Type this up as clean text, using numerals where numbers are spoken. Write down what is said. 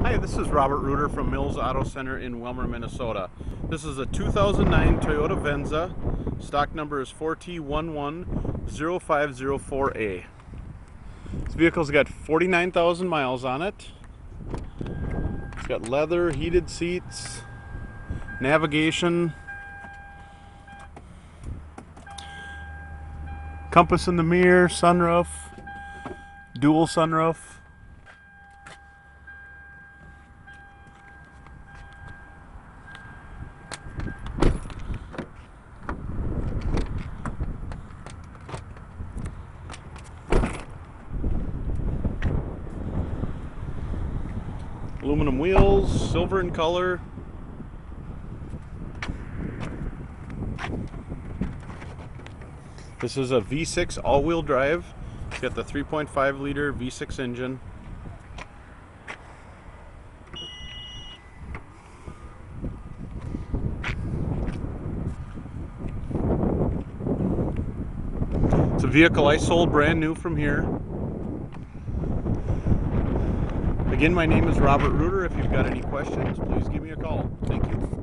Hi, this is Robert Reuter from Mills Auto Center in Willmar, Minnesota. This is a 2009 Toyota Venza. Stock number is 4T110504A. This vehicle's got 49,000 miles on it. It's got leather, heated seats, navigation, compass in the mirror, sunroof, dual sunroof. Aluminum wheels, silver in color. This is a V6 all-wheel drive. It's got the 3.5 liter V6 engine. It's a vehicle I sold brand new from here. Again, my name is Robert Reuter. If you've got any questions, please give me a call. Thank you.